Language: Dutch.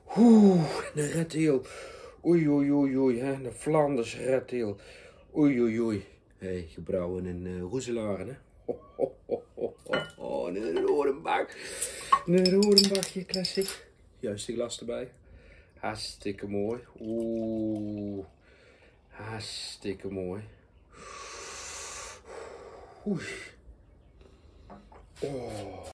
Een redtail. Oei, oei, oei, oei, hè. Een Vlaanders redtail. Oei, oei, oei. Hey, gebrouwen in Roeselaren, hè. Een Rodenbach. Een Rodenbachje classic. Juiste glas erbij. Hartstikke mooi. Oeh. Hartstikke mooi. Oei. Oh.